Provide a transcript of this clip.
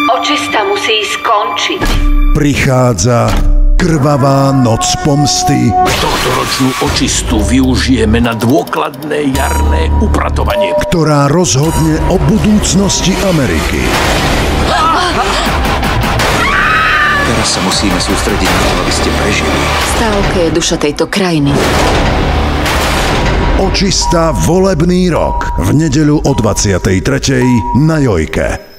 Očista musí skončiť. Prichádza krvavá noc pomsty. Tohtoročnú očistu využijeme na dôkladné jarné upratovanie, ktorá rozhodne o budúcnosti Ameriky. Teraz sa musíme sústrediť na to, aby ste prežili. Stávka je duša tejto krajiny. Očista volebný rok v nedeľu o 23:00 na Jojke.